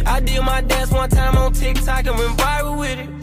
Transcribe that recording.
I did my dance one time on TikTok and went viral with it.